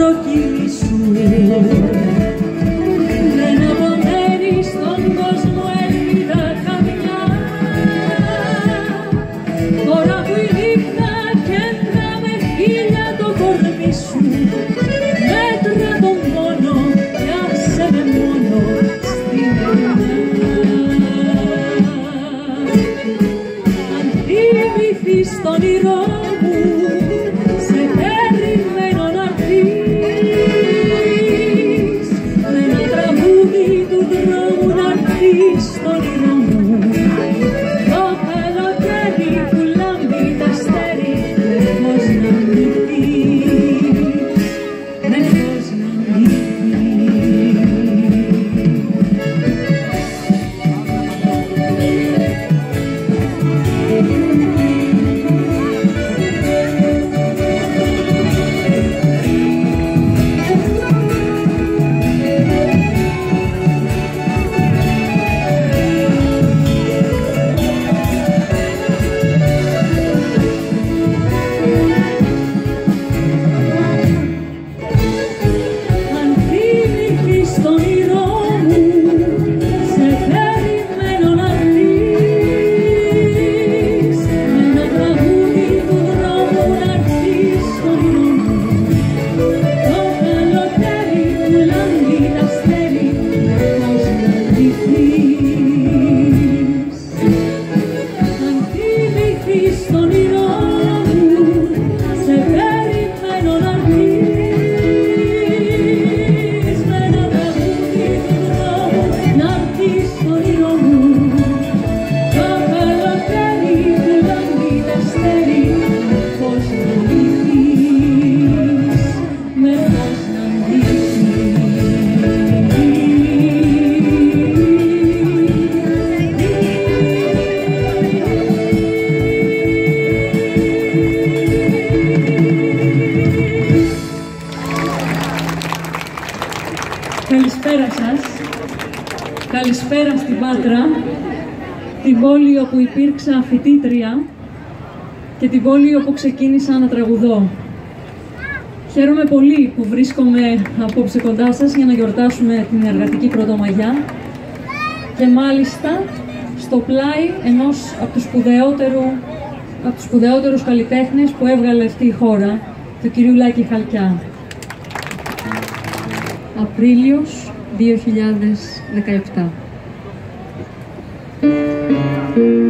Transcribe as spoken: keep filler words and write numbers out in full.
καλοκαίρι σου. Δεν απομένει στον κόσμο ελπίδα καμιά. Τώρα που η νύχτα κέντρα με χίλια το κορμί σου, μέτρα τον πόνο κι άσε με μόνο στην ελιά. Αν θυμηθείς τον όνειρό μου, σε περιμένω να έρθεις, με ένα τραγούδι του δρόμου να έρθεις στον όνειρό μου. Το καλοκαίρι που λάμπει τ' αστέρι, με φως να ντυθείς, με φως να Καλησπέρα σας, καλησπέρα στην Πάτρα, την πόλη όπου υπήρξα φοιτήτρια και την πόλη όπου ξεκίνησα να τραγουδώ. Χαίρομαι πολύ που βρίσκομαι απόψε κοντά σας για να γιορτάσουμε την Εργατική Πρωτομαγιά και μάλιστα στο πλάι ενός από τους, σπουδαιότερου, από τους σπουδαιότερους καλλιτέχνες που έβγαλε αυτή η χώρα, του κυρίου Λάκη Χαλκιά. Απρίλιος δύο χιλιάδες δεκαεπτά.